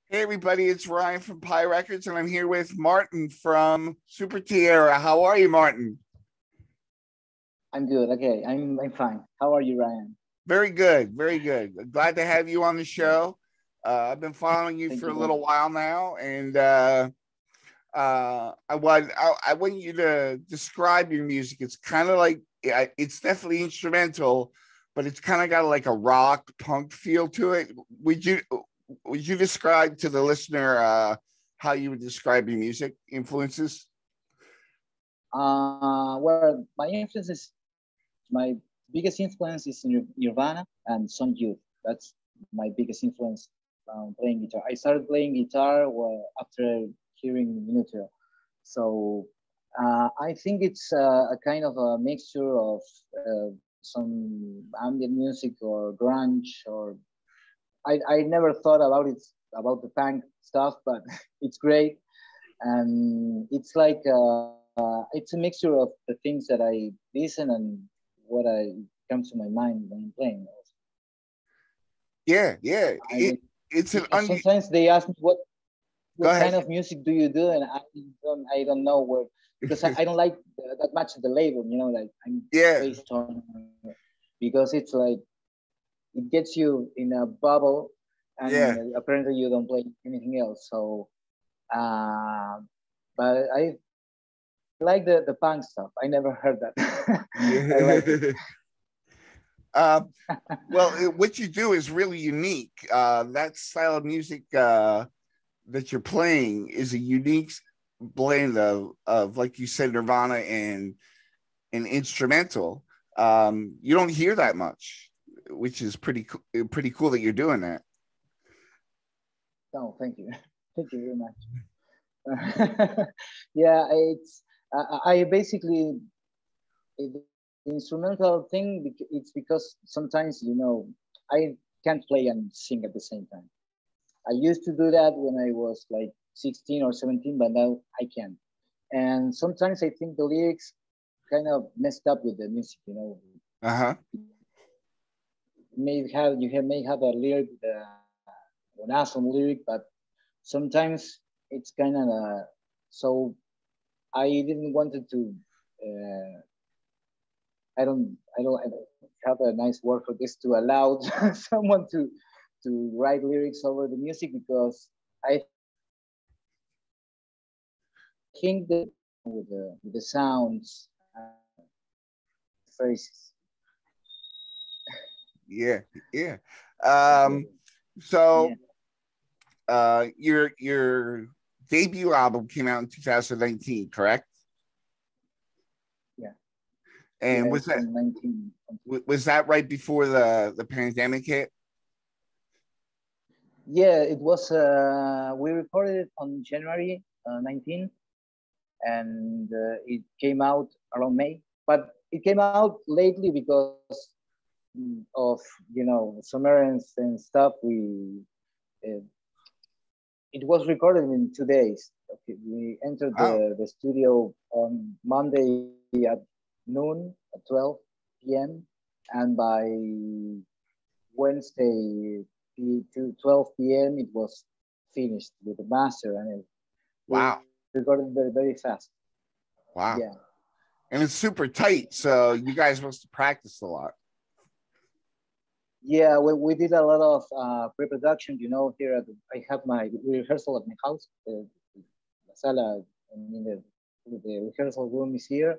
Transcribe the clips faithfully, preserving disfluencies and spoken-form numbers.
Hey everybody, it's Ryan from Pi Records, and I'm here with Martin from Super Tierra. How are you, Martin? I'm good. Okay, I'm I'm fine. How are you, Ryan? Very good, very good. Glad to have you on the Yeah, show. Uh, I've been following you thank for you a very little much. while now, and uh, uh, I want I, I want you to describe your music. It's kind of like yeah, it's definitely instrumental, but it's kind of got like a rock punk feel to it. Would you would you describe to the listener uh, how you would describe your music influences? Uh, well, my influences, my biggest influence is Nir- Nirvana and some youth. That's my biggest influence um, playing guitar. I started playing guitar well, after hearing Minuto. So uh, I think it's uh, a kind of a mixture of uh, some ambient music or grunge or I, I never thought about it about the punk stuff, but it's great and it's like uh, it's a mixture of the things that I listen and what I comes to my mind when I'm playing. Yeah, yeah. I It mean, it's an because un. sometimes they ask me what Go what ahead. kind of music do you do, and I don't I don't know where because I, I don't like uh, that much of the label, you know, like I'm Yeah, based on because it's like it gets you in a bubble, yeah, and apparently you don't play anything else. So, uh, but I I like the, the punk stuff. I never heard that. I like it. yeah. uh, well, it, what you do is really unique. Uh, that style of music uh, that you're playing is a unique blend of, of like you said, Nirvana and and instrumental. Um, you don't hear that much, which is pretty co- pretty cool that you're doing that. No, thank you. Thank you very much. Yeah, it's I, I basically the instrumental thing. It's because sometimes you know I can't play and sing at the same time. I used to do that when I was like sixteen or seventeen, but now I can't. And sometimes I think the lyrics kind of messed up with the music. You know, Uh huh. may have you have, may have a lyric, uh, an awesome lyric, but sometimes it's kind of uh, so I didn't wanted to. Uh, I don't, I don't, I don't have a nice word for this to allow someone to to write lyrics over the music because I think the with the with the sounds and phrases. Yeah, yeah. Thank Um, you. so Yeah, uh, your your debut album came out in two thousand nineteen, correct? yeah, And yeah. was It's that from nineteen. was that right before the the pandemic hit? Yeah, it was. Uh, we recorded it on January uh, nineteenth, and uh, it came out around May. But it came out lately because mm, of you know summer and, and stuff. We uh, it was recorded in two days. Okay, we entered Oh, the, the studio on Monday at noon at twelve p m and by Wednesday to twelve p m it was finished with the master and it, we wow, recorded very very fast. Yeah. wow. And it's super tight, so you guys must have practiced a lot. Yeah, we, we did a lot of uh, pre-production. You know, here at the, I have my rehearsal at my house. The, the sala, I mean, the, the rehearsal room is here,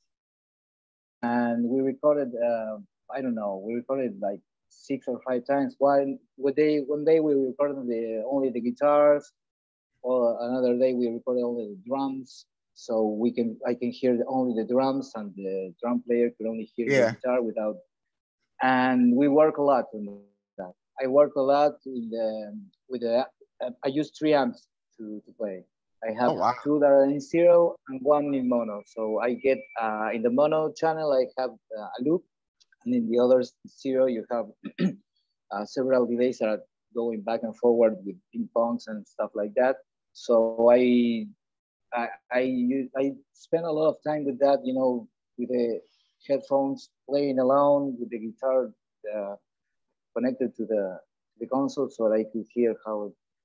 and we recorded. Uh, I don't know, we recorded like six or five times. One one day, one day we recorded the only the guitars, or another day we recorded only the drums. So we can I can hear the, only the drums, and the drum player could only hear the Yeah. guitar without and we work a lot on that. I work a lot in the with the. I use three amps to, to play. I have Oh wow. two that are in stereo and one in mono. So I get uh, in the mono channel I have uh, a loop, and in the other stereo you have uh, several delays that are going back and forward with ping pongs and stuff like that. So I I I, use, I spend a lot of time with that. You know, with the headphones playing alone with the guitar uh, connected to the the console so that I could hear how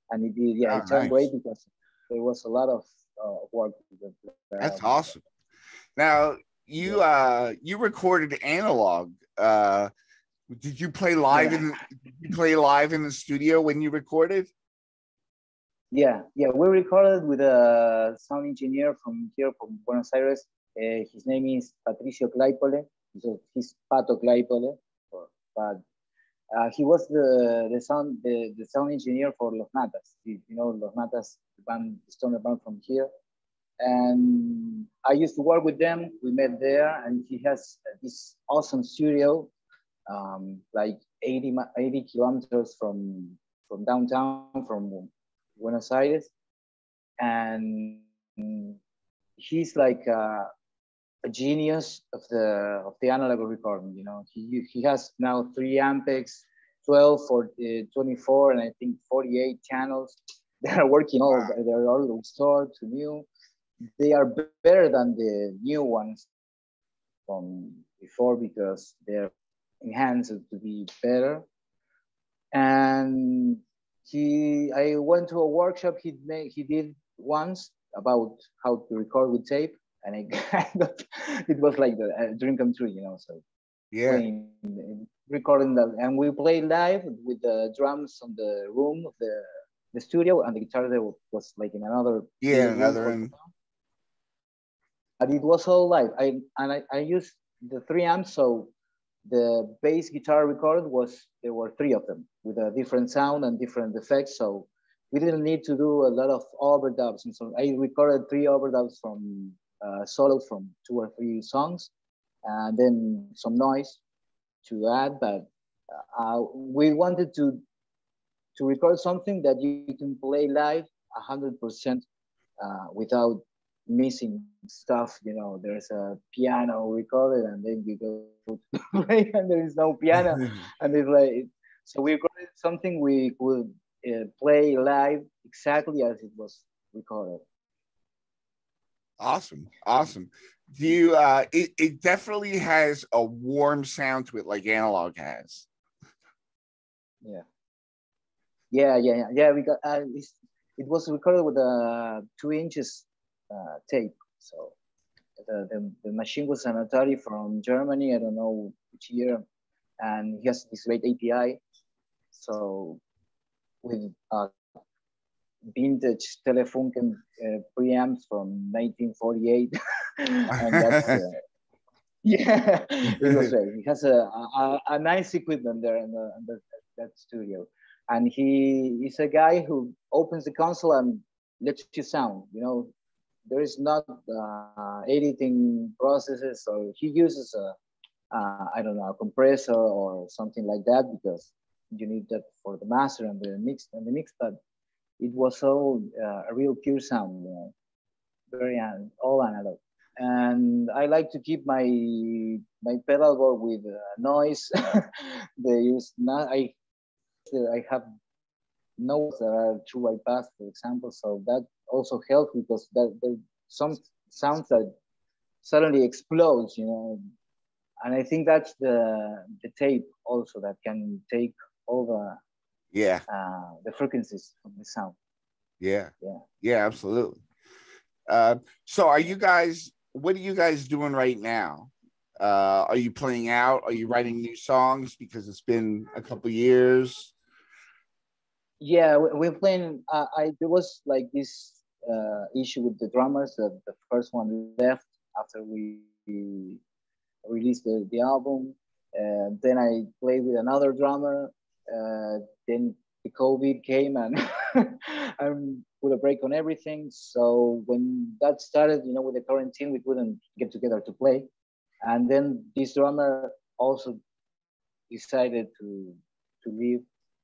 and it did. Yeah, Oh, it turned nice. great because there was a lot of uh, work. With, That's um, awesome. Now you yeah, uh you recorded analog. Uh did you play live yeah, in did you play live in the studio when you recorded? yeah, yeah. We recorded with a sound engineer from here, from Buenos Aires. Uh, his name is Patricio Claypole. So he's Pato Claypole, but uh, he was the the sound the, the sound engineer for Los Natas. You, you know Los Natas, the band, the stoner band from here. And I used to work with them. We met there, and he has this awesome studio, um, like eighty, eighty kilometers from from downtown, from Buenos Aires, and he's like a, a genius of the of the analog recording. You know, he he has now three Ampex, twelve for uh, twenty-four, and I think forty-eight channels. They are working all. Wow. They're all restored to new. They are better than the new ones from before because they're enhanced to be better. And he, I went to a workshop he made, he did once about how to record with tape, and I got, it was like the a dream come true, you know. So Yeah. playing, recording that, and we played live with the drums on the room of the the studio, and the guitar there was like in another Yeah, big room another for, one. but it was all live. I and I, I used the three amps, so the bass guitar recorded was there were three of them with a different sound and different effects. So we didn't need to do a lot of overdubs, and so I recorded three overdubs from uh, solos from two or three songs, and then some noise to add. But uh, we wanted to to record something that you can play live a hundred percent uh, without missing stuff. You know, there's a piano recorded, and then you go to play, and there is no piano, and it's like so we recorded something we could uh, play live exactly as it was recorded. Awesome. Awesome. Do you uh it, it definitely has a warm sound to it like analog has. Yeah, yeah, yeah, yeah. yeah we got uh, it was recorded with a two inches uh, tape, so. The, the, the machine was an Atari from Germany. I don't know which year, and he has this great A P I. So with uh, vintage Telefunken uh, preamps from nineteen forty-eight, and that's uh, yeah, it was great. He has a, a, a nice equipment there in, the, in the, that studio, and he is a guy who opens the console and lets you sound. You know, there is not uh, editing processes, so he uses a, uh, I don't know, a compressor or something like that because you need that for the master and the mix and the mix. But it was all uh, a real pure sound, you know, very all analog. And I like to keep my my pedal board with uh, noise. They use not I I have notes that are true bypass, for example, so that also helps because that there some sounds that suddenly explodes, you know. And I think that's the the tape also that can take all the Yeah. uh, the frequencies of the sound. Yeah. Yeah. Yeah, absolutely. Uh so are you guys what are you guys doing right now? Uh are you playing out? Are you writing new songs because it's been a couple years? Yeah, we're playing. Uh, I there was like this uh, issue with the drummers. That the first one left after we released the, the album. And then I played with another drummer. Uh, then the COVID came and and put a break on everything. So when that started, you know, with the quarantine, we couldn't get together to play. And then this drummer also decided to to leave.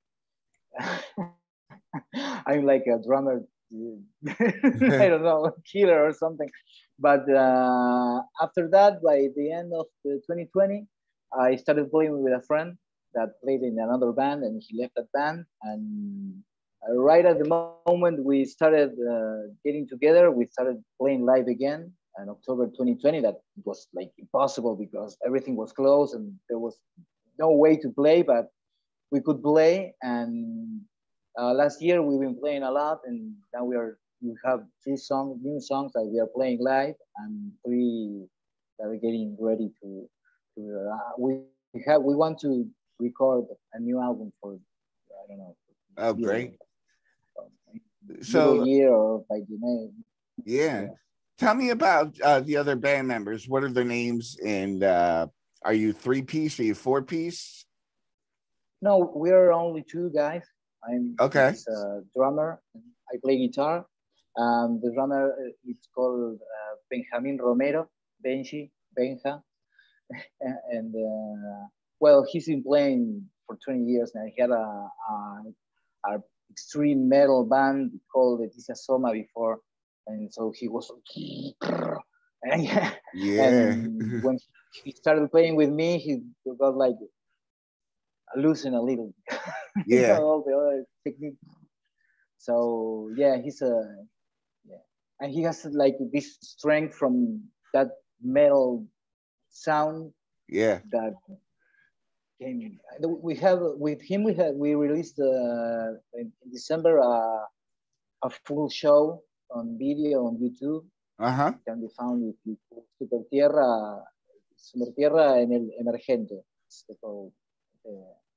I'm like a drummer, I don't know, killer or something. But uh, after that, by the end of the twenty twenty, I started playing with a friend that played in another band, and he left that band. And uh, right at the moment we started uh, getting together, we started playing live again. In October twenty twenty, that was like impossible because everything was closed and there was no way to play, but we could play. And Uh, last year we've been playing a lot, and now we are we have three songs, new songs that we are playing live, and three that we're getting ready to. to uh, we have we want to record a new album for I don't know. Oh, great! Middle So year or by the name. yeah. Yeah. Tell me about uh, the other band members. What are their names? And uh, are you three piece? Are you four piece? No, we're only two guys. I'm Okay. a drummer. I play guitar. Um, the drummer it's called uh, Benjamin Romero, Benji, Benja, and uh, well, he's been playing for twenty years now. He had a, a, a extreme metal band called Leticia Soma before, and so he was and, yeah. and when he started playing with me, he got like loosen a little. Yeah. You know, all the other technique. So yeah, he's a yeah, and he has like this strength from that metal sound. Yeah. That came. We have with him. We had we released uh, in December uh, a full show on video on YouTube. Uh huh. Can be found with YouTube. Super Tierra, Super Tierra en el Emergente. So, uh,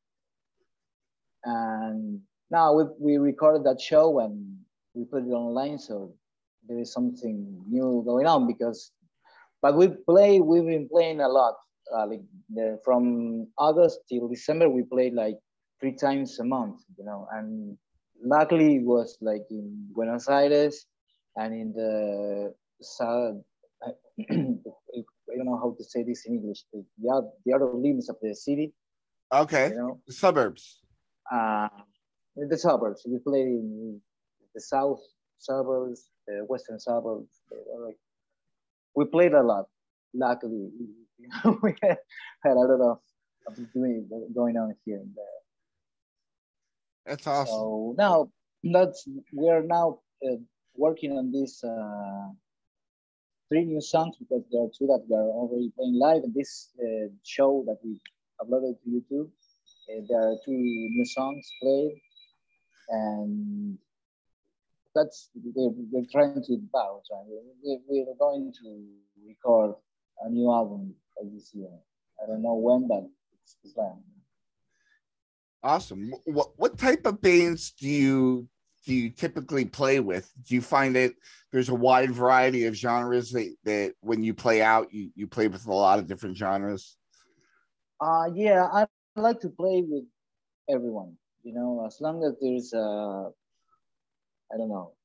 and now we, we recorded that show and we put it online, so there is something new going on because but we play we've been playing a lot uh, like the, from August till December we played like three times a month, you know, and luckily it was like in Buenos Aires and in the south I, I don't know how to say this in English, the, the, the other limits of the city. Okay. You know? The suburbs. Uh, in the suburbs. We played in the south suburbs, the western suburbs. Like, we played a lot. Luckily, we had, had a lot of, of doing going on here and there. That's awesome. So now that's we're now uh, working on these uh, three new songs because there are two that we are already playing live. And this uh, show that we uploaded to YouTube, uh, there are two new songs played, and that's we're, we're trying to bounce. Right? We're, we're going to record a new album this year. I don't know when, but it's, it's planned. Awesome. What what type of bands do you do you typically play with? Do you find that there's a wide variety of genres that, that when you play out, you, you play with a lot of different genres? Uh, yeah, I like to play with everyone, you know, as long as there's a, I don't know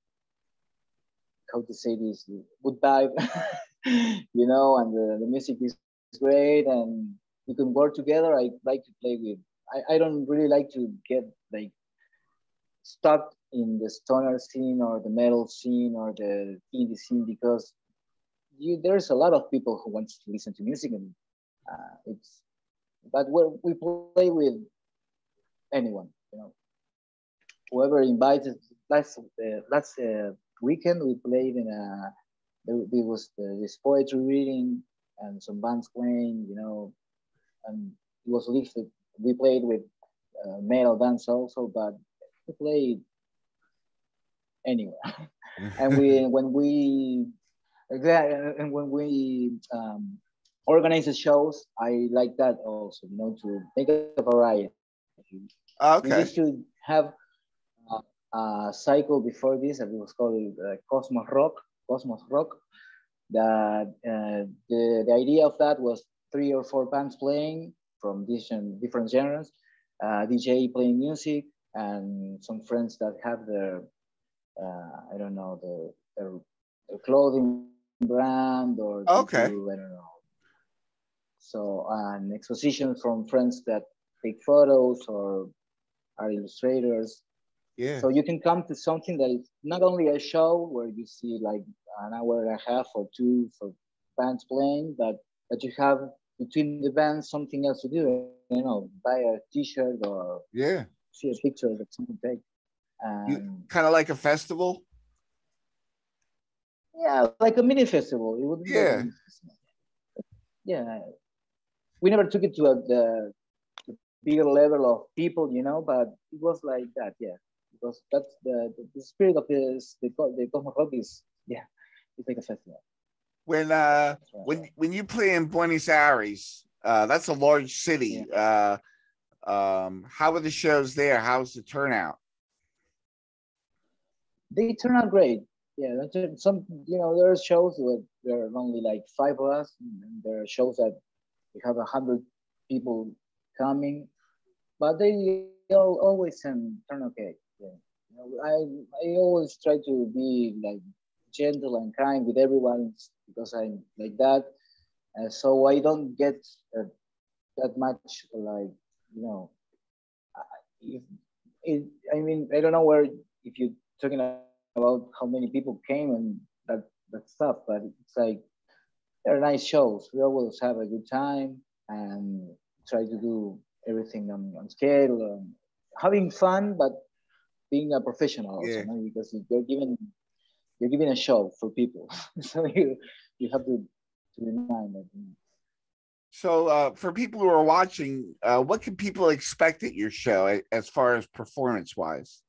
how to say this, good vibe, you know, and the, the music is great and we can work together. I like to play with, I, I don't really like to get like stuck in the stoner scene or the metal scene or the indie scene because you, there's a lot of people who want to listen to music and uh, it's, but we we play with anyone, you know, whoever invites us. Last uh, last uh, weekend we played in a there, there was the, this poetry reading and some bands playing, you know, and it was lifted. We played with uh, metal bands also, but we played anywhere. And we when we and when we um, organize shows, I like that also, you know, to make a variety. Okay. We used to have a, a cycle before this that was called uh, Cosmos Rock, Cosmos Rock. That uh, the, the idea of that was three or four bands playing from different, different genres, uh, D J playing music, and some friends that have their, uh, I don't know, the, their, their clothing brand or okay. do, I don't know. So an exposition from friends that take photos or are illustrators. Yeah. So you can come to something that is not only a show where you see like an hour and a half or two for bands playing, but that you have between the bands something else to do. You know, buy a T-shirt or yeah, see a picture that someone take. Um, kind of like a festival. Yeah, like a mini festival. It would be yeah. Like yeah. We never took it to a, the bigger level of people, you know, but it was like that. Yeah, because that's the, the, the spirit of this, the, the Cosmo Rock is, yeah, it's like a festival. When uh Right. when when you play in Buenos Aires, uh, that's a large city. Yeah. Uh, um, how are the shows there? How's the turnout? They turn out great. Yeah, some, you know, there are shows where there are only like five of us, and there are shows that we have a hundred people coming, but they all, always um, turn okay. Yeah. You know, I I always try to be like gentle and kind with everyone because I'm like that, uh, so I don't get uh, that much like, you know, if it, I mean, I don't know where, if you're talking about how many people came and that that stuff, but it's like they're nice shows. We always have a good time and try to do everything on, on scale, and having fun, but being a professional also, Yeah. no? Because you're giving you're giving a show for people, so you you have to to remind them. So, uh, for people who are watching, uh, what can people expect at your show as far as performance wise?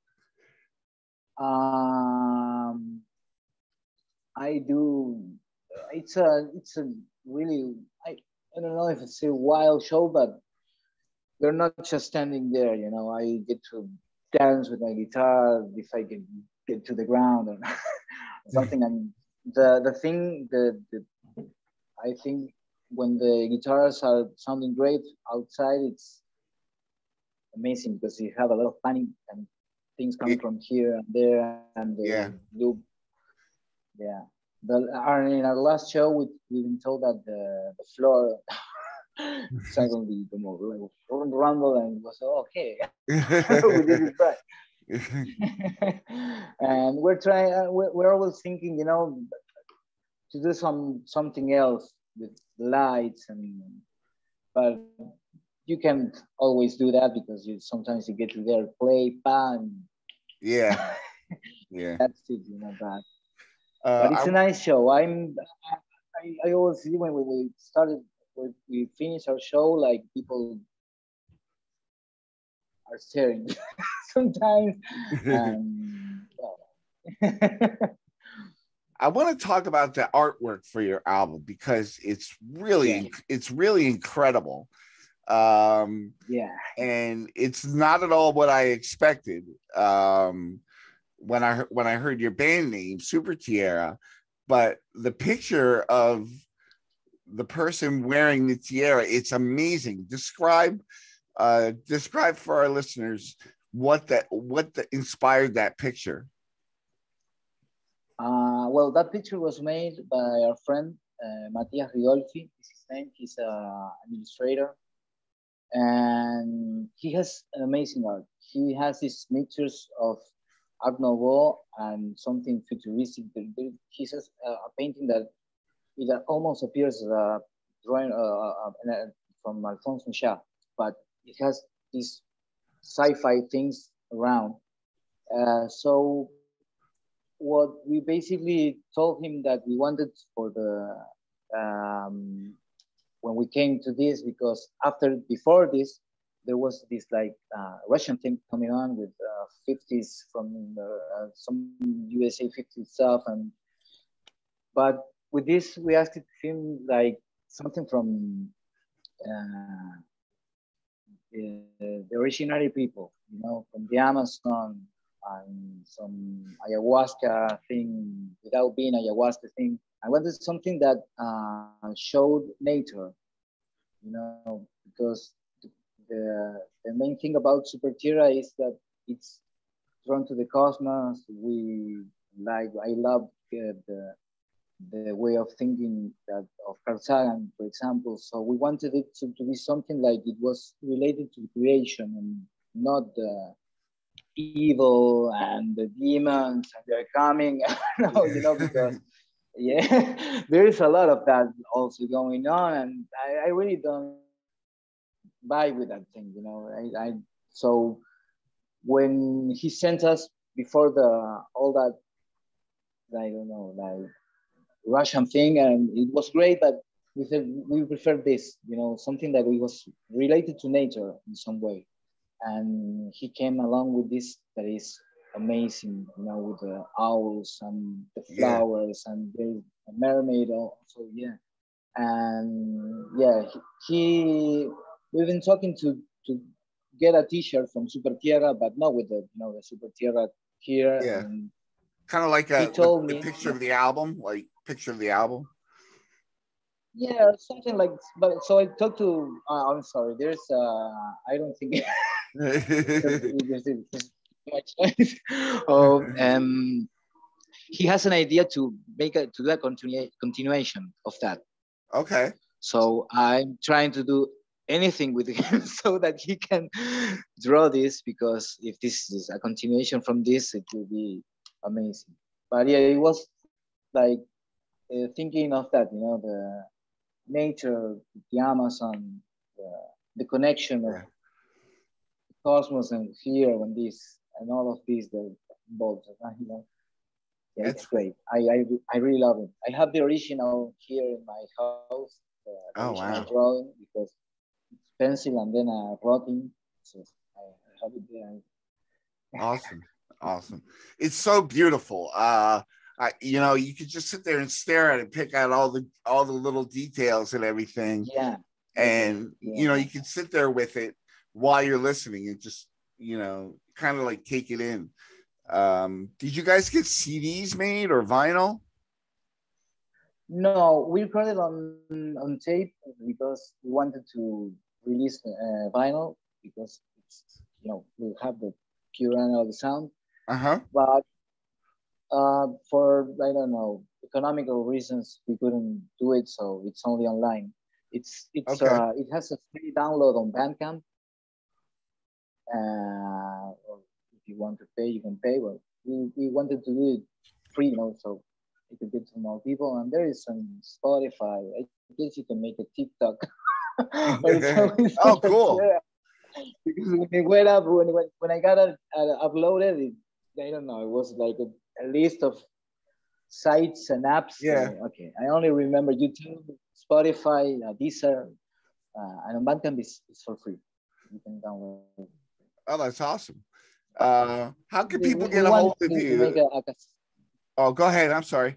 Um, I do. It's a it's a really, I I don't know if it's a wild show, but they're not just standing there. You know, I get to dance with my guitar if I can get to the ground or something. And the the thing the, the I think when the guitars are sounding great outside, it's amazing because you have a lot of panic and things coming yeah. from here and there and the yeah. loop. Yeah. The, in our last show, we, we've been told that the, the floor suddenly the more like rumble and it was okay. We did it right. And we're trying, uh, we're, we're always thinking, you know, to do some something else with lights, and but you can't always do that because you sometimes you get to there play bam. Yeah, yeah. That's it, you know. But uh, but it's I, a nice show. I'm I, I always see when we, we started when we finished our show, like people are staring sometimes. um, I want to talk about the artwork for your album because it's really yeah. it's really incredible. Um, yeah, and it's not at all what I expected. Um, when I when I heard your band name, Super Tierra, but the picture of the person wearing the tiara, it's amazing. Describe, uh, describe for our listeners what that what the, inspired that picture. Uh, well, that picture was made by our friend uh, Matias Ridolfi. Is his name? He's uh, an illustrator, and he has an amazing art. He has these mixtures of Art Nouveau and something futuristic. He says uh, a painting that it almost appears as a drawing uh, uh, from Alphonse Michel, but it has these sci-fi things around. Uh, so what we basically told him that we wanted for the um, when we came to this, because after before this there was this like uh, Russian thing coming on with uh, fifties from uh, some U S A fifties stuff, and but with this we asked him like something from uh, the, the originary people, you know, from the Amazon, and some ayahuasca thing without being ayahuasca thing. I wanted something that uh, showed nature, you know, because the, the main thing about Super Tierra is that it's drawn to the cosmos. We like, I love uh, the the way of thinking that of Carl Sagan, for example. So we wanted it to, to be something like it was related to creation and not the evil and the demons and they're coming. No, you know, because yeah, there is a lot of that also going on, and I, I really don't buy with that thing, you know. I, I so when he sent us before the all that, I don't know, like Russian thing, and it was great, but we said we prefer this, you know, something that it was related to nature in some way. And he came along with this that is amazing, you know, with the owls and the Yeah. flowers, and there's a mermaid also, yeah. And yeah, he, he we've been talking to to get a T-shirt from Super Tierra, but not with the, you know, the Super Tierra here. Yeah. And Kind of like he a the, told the me, picture of the album, like picture of the album. yeah, something like. But so I talked to. Uh, I'm sorry. There's. Uh, I don't think because there's, there's too much noise. Oh, um, he has an idea to make a to do a continua- continuation of that. Okay. So I'm trying to do anything with him so that he can draw this, because if this is a continuation from this, it will be amazing. But yeah, it was like uh, thinking of that, you know, the nature, the Amazon, the, the connection of Yeah. cosmos and here and this and all of these, the involved, you know. Yeah, it's That's great. I, I I really love it. I have the original here in my house, the, the oh original wow. drawing, because it's pencil and then a rotting. So I, I have it there. Awesome. Awesome. It's so beautiful. Uh I, you know, you could just sit there and stare at it, pick out all the all the little details and everything. Yeah. And Yeah. you know, you can sit there with it while you're listening and just, you know, kind of like take it in. Um, did you guys get C Ds made or vinyl? No, we recorded on on tape because we wanted to release uh, vinyl, because it's, you know, we have the pure analog sound. Uh-huh. But uh, for, I don't know, economical reasons, we couldn't do it, so it's only online. It's it's Okay. uh, it has a free download on Bandcamp. Uh, or if you want to pay, you can pay. But we, we wanted to do it free, you know, so it could get to more people. And there is some Spotify. I guess you can make a TikTok or something. Oh, cool. Yeah. Because when it went up, when when, when I got it uh, uploaded, it, I don't know, it was like a, a list of sites and apps. Yeah. So, okay, I only remember YouTube, Spotify, uh, Deezer, uh, and on Bandcamp is, is for free. You can download it. Oh, that's awesome. Uh, how can We, people we get a wanted hold of to, to you? make a, a Oh, go ahead. I'm sorry.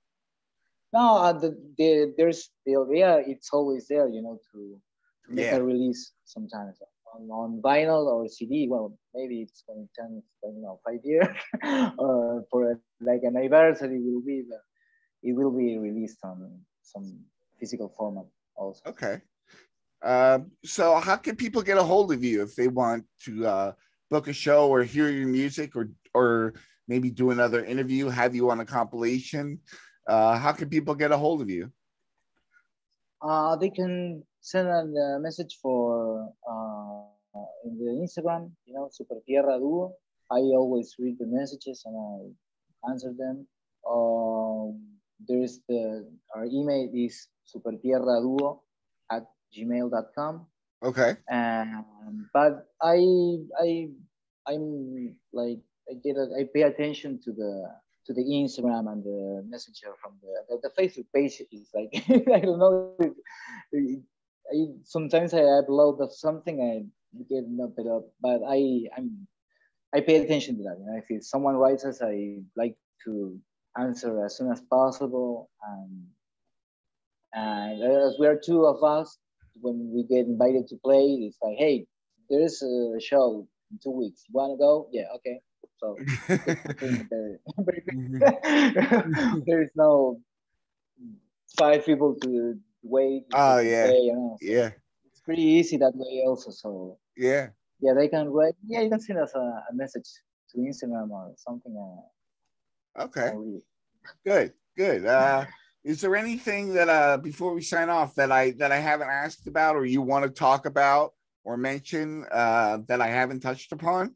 no, uh, the, the, there's the idea. It's always there, you know, to to make Yeah. a release sometimes on, on vinyl or C D. Well, maybe it's going to turn, you know, five years or for a, like an anniversary will be the, it will be released on some physical format also. Okay. Uh, so how can people get a hold of you if they want to uh, book a show or hear your music, or or maybe do another interview, have you on a compilation? Uh, how can people get a hold of you? Uh, they can send a message for uh, in the Instagram, you know, Super Tierra Duo. I always read the messages and I answer them. Um, there is the our email is supertierraduo at gmail dot com. Okay. Um, but I I I'm like I get a, I pay attention to the to the Instagram and the messenger from the the, the Facebook page is like I don't know. It, it, I, sometimes I upload of something I get up it up, but I I'm I pay attention to that. You know, if someone writes us, I like to answer as soon as possible. And and as we are two of us, when we get invited to play, it's like, hey, there's a show in two weeks. You want to go? Yeah, okay. So there, there is no five people to wait Oh to yeah. say, you know. So Yeah. it's pretty easy that way also. So Yeah. yeah, they can write. Yeah, you can send us a, a message to Instagram or something. Uh, Okay. I'll read it. Good. Good. Uh, is there anything that uh before we sign off that I that I haven't asked about, or you want to talk about or mention uh that I haven't touched upon?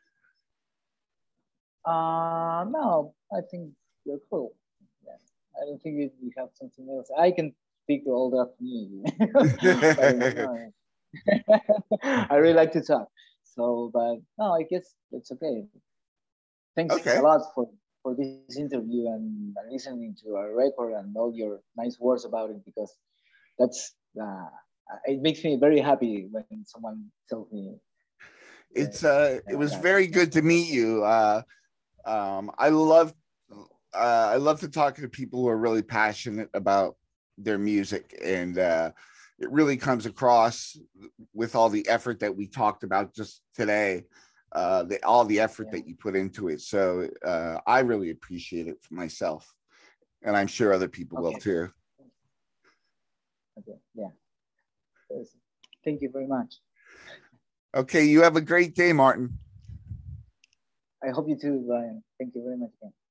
Uh, no, I think you're cool. Yeah. I don't think we have something else. I can speak all that me. But no, I really like to talk. So, but no, I guess it's okay. Thanks a Okay. lot for, for this interview and listening to our record and all your nice words about it, because that's uh, it makes me very happy when someone tells me It's uh, uh it was that. very good to meet you. Uh Um, I love uh, I love to talk to people who are really passionate about their music, and uh, it really comes across with all the effort that we talked about just today, uh, the, all the effort Yeah. that you put into it. So uh, I really appreciate it for myself, and I'm sure other people will Okay. too. Okay. Yeah. Thank you very much. Okay, you have a great day, Martin. I hope you too, Brian. Thank you very much again.